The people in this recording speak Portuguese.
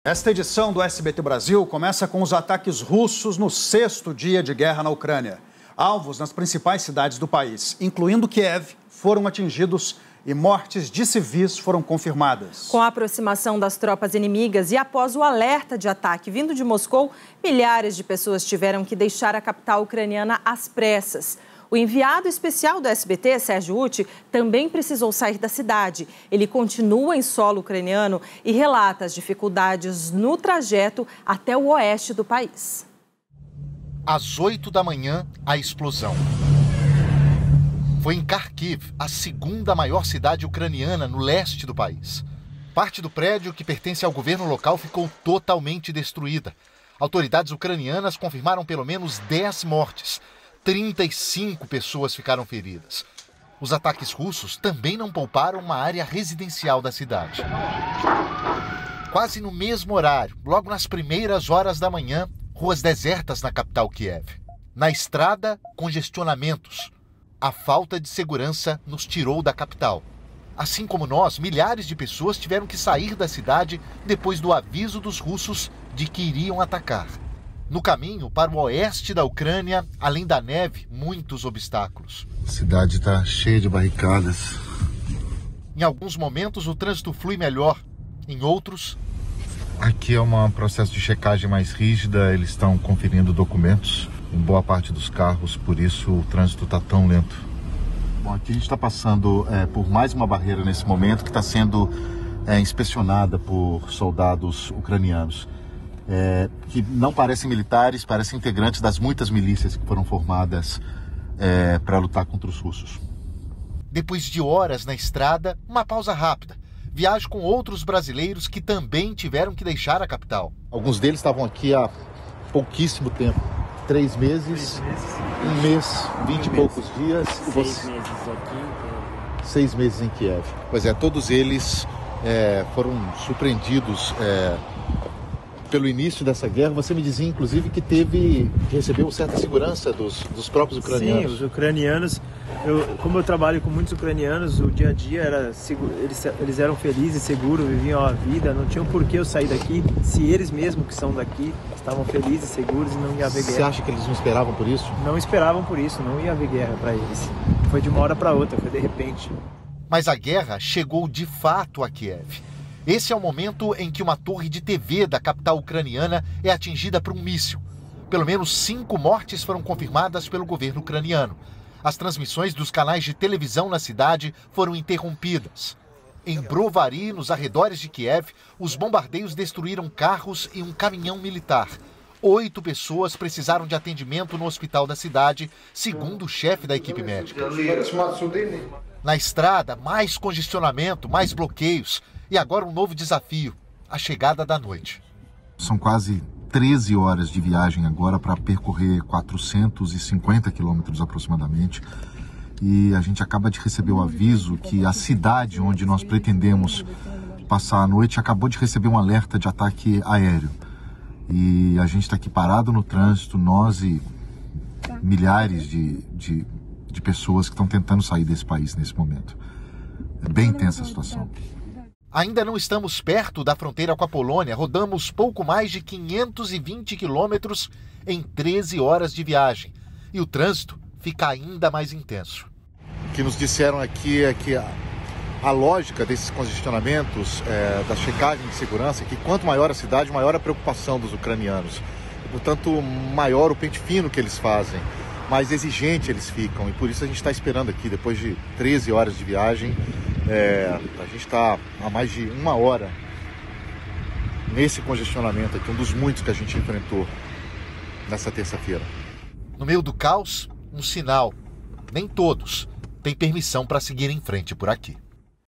Esta edição do SBT Brasil começa com os ataques russos no 6º dia de guerra na Ucrânia. Alvos nas principais cidades do país, incluindo Kiev, foram atingidos e mortes de civis foram confirmadas. Com a aproximação das tropas inimigas e após o alerta de ataque vindo de Moscou, milhares de pessoas tiveram que deixar a capital ucraniana às pressas. O enviado especial do SBT, Sérgio Uti, também precisou sair da cidade. Ele continua em solo ucraniano e relata as dificuldades no trajeto até o oeste do país. Às 8 da manhã, a explosão. Foi em Kharkiv, a segunda maior cidade ucraniana no leste do país. Parte do prédio que pertence ao governo local ficou totalmente destruída. Autoridades ucranianas confirmaram pelo menos 10 mortes. 35 pessoas ficaram feridas. Os ataques russos também não pouparam uma área residencial da cidade. Quase no mesmo horário, logo nas primeiras horas da manhã, ruas desertas na capital Kiev. Na estrada, congestionamentos. A falta de segurança nos tirou da capital. Assim como nós, milhares de pessoas tiveram que sair da cidade depois do aviso dos russos de que iriam atacar. No caminho para o oeste da Ucrânia, além da neve, muitos obstáculos. A cidade está cheia de barricadas. Em alguns momentos, o trânsito flui melhor. Em outros... Aqui é um processo de checagem mais rígida, eles estão conferindo documentos em boa parte dos carros, por isso o trânsito está tão lento. Bom, aqui a gente está passando por mais uma barreira nesse momento que está sendo inspecionada por soldados ucranianos. Que não parecem militares, parecem integrantes das muitas milícias que foram formadas para lutar contra os russos. Depois de horas na estrada, uma pausa rápida. Viagem com outros brasileiros que também tiveram que deixar a capital. Alguns deles estavam aqui há pouquíssimo tempo. 3 meses, 1 mês, 20 e poucos dias. 6 meses aqui. 6 meses em Kiev. Pois é, todos eles foram surpreendidos pelo início dessa guerra. Você me dizia, inclusive, que recebeu certa segurança dos próprios ucranianos. Sim, os ucranianos, como eu trabalho com muitos ucranianos, o dia a dia era seguro, eles eram felizes, seguros, viviam a vida, não tinham por que eu sair daqui, se eles mesmos que são daqui estavam felizes, seguros e não ia haver guerra. Você acha que eles não esperavam por isso? Não esperavam por isso, não ia haver guerra para eles. Foi de uma hora para outra, foi de repente. Mas a guerra chegou de fato a Kiev. Esse é o momento em que uma torre de TV da capital ucraniana é atingida por um míssil. Pelo menos 5 mortes foram confirmadas pelo governo ucraniano. As transmissões dos canais de televisão na cidade foram interrompidas. Em Brovary, nos arredores de Kiev, os bombardeios destruíram carros e um caminhão militar. 8 pessoas precisaram de atendimento no hospital da cidade, segundo o chefe da equipe médica. Na estrada, mais congestionamento, mais bloqueios. E agora um novo desafio, a chegada da noite. São quase 13 horas de viagem agora para percorrer 450 quilômetros aproximadamente. E a gente acaba de receber o aviso que a cidade onde nós pretendemos passar a noite acabou de receber um alerta de ataque aéreo. E a gente está aqui parado no trânsito, nós e milhares de pessoas que estão tentando sair desse país nesse momento. É bem tensa a situação. Ainda não estamos perto da fronteira com a Polônia, rodamos pouco mais de 520 quilômetros em 13 horas de viagem. E o trânsito fica ainda mais intenso. O que nos disseram aqui é que a lógica desses congestionamentos, da checagem de segurança, é que quanto maior a cidade, maior a preocupação dos ucranianos. E, portanto, maior o pente fino que eles fazem, mais exigente eles ficam. E por isso a gente está esperando aqui, depois de 13 horas de viagem, a gente está há mais de 1 hora nesse congestionamento aqui, um dos muitos que a gente enfrentou nessa terça-feira. No meio do caos, um sinal. Nem todos têm permissão para seguir em frente por aqui.